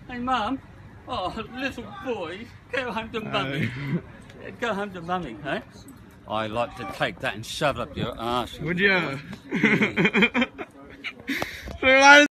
Hey, Mum. Oh, little boy, go home to Mummy. Go home to Mummy, eh? I like to take that and shove up your arse. Would you?